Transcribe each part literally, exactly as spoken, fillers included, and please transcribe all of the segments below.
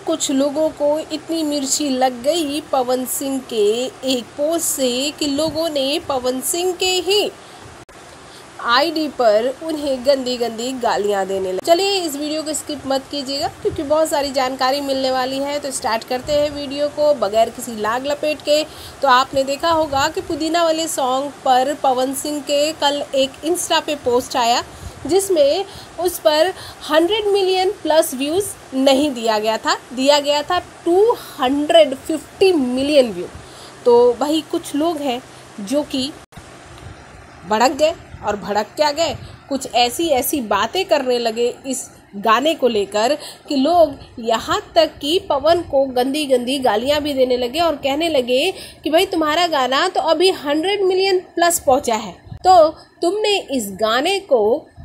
कुछ लोगों को इतनी मिर्ची लग गई पवन सिंह के एक पोस्ट से कि लोगों ने पवन सिंह के ही आईडी पर उन्हें गंदी गंदी गालियां देने लगे। चलिए इस वीडियो को स्किप मत कीजिएगा क्योंकि बहुत सारी जानकारी मिलने वाली है। तो स्टार्ट करते हैं वीडियो को बगैर किसी लाग लपेट के। तो आपने देखा होगा कि पुदीना वाले सॉन्ग पर पवन सिंह के कल एक इंस्टा पे पोस्ट आया जिसमें उस पर हंड्रेड मिलियन प्लस व्यूज़ नहीं दिया गया था, दिया गया था two hundred fifty million view. तो भाई कुछ लोग हैं जो कि भड़क गए और भड़क क्या गए, कुछ ऐसी ऐसी बातें करने लगे इस गाने को लेकर कि लोग यहाँ तक कि पवन को गंदी गंदी गालियाँ भी देने लगे और कहने लगे कि भाई तुम्हारा गाना तो अभी हंड्रेड मिलियन प्लस पहुँचा है, तो तुमने इस गाने को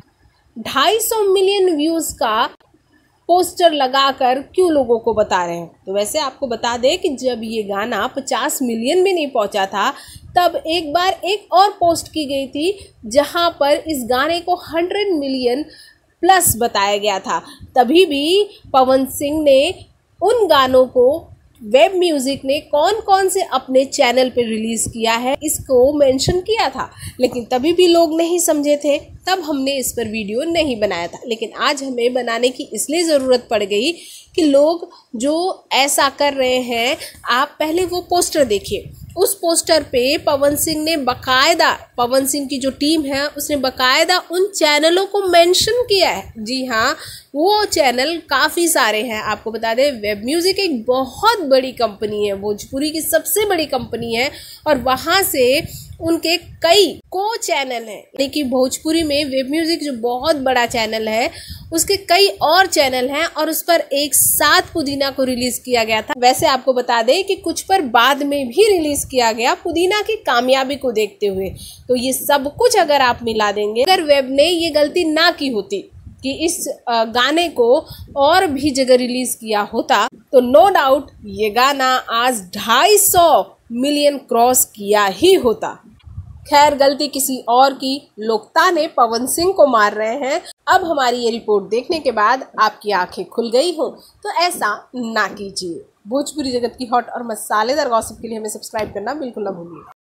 ढाई सौ मिलियन व्यूज़ का पोस्टर लगाकर क्यों लोगों को बता रहे हैं। तो वैसे आपको बता दें कि जब ये गाना पचास मिलियन भी नहीं पहुंचा था तब एक बार एक और पोस्ट की गई थी जहां पर इस गाने को हंड्रेड मिलियन प्लस बताया गया था। तभी भी पवन सिंह ने उन गानों को वेब म्यूज़िक ने कौन कौन से अपने चैनल पे रिलीज़ किया है इसको मेंशन किया था, लेकिन तभी भी लोग नहीं समझे थे, तब हमने इस पर वीडियो नहीं बनाया था। लेकिन आज हमें बनाने की इसलिए ज़रूरत पड़ गई कि लोग जो ऐसा कर रहे हैं, आप पहले वो पोस्टर देखिए। उस पोस्टर पे पवन सिंह ने बकायदा, पवन सिंह की जो टीम है उसने बकायदा उन चैनलों को मेंशन किया है। जी हाँ, वो चैनल काफ़ी सारे हैं। आपको बता दें वेब म्यूज़िक एक बहुत बड़ी कंपनी है, भोजपुरी की सबसे बड़ी कंपनी है और वहाँ से उनके कई को चैनल हैं। लेकिन भोजपुरी में वेब म्यूज़िक जो बहुत बड़ा चैनल है उसके कई और चैनल हैं और उस पर एक साथ पुदीना को रिलीज़ किया गया था। वैसे आपको बता दें कि कुछ पर बाद में भी रिलीज़ किया गया पुदीना की कामयाबी को देखते हुए। तो ये सब कुछ अगर आप मिला देंगे, अगर वेब ने ये गलती ना की होती कि इस गाने को और भी जगह रिलीज़ किया होता तो नो डाउट ये गाना आज ढाई सौ मिलियन क्रॉस किया ही होता। खैर गलती किसी और की, लोग ताने पवन सिंह को मार रहे हैं। अब हमारी ये रिपोर्ट देखने के बाद आपकी आंखें खुल गई हो तो ऐसा ना कीजिए। भोजपुरी जगत की हॉट और मसालेदार गॉसिप के लिए हमें सब्सक्राइब करना बिल्कुल ना भूलिए।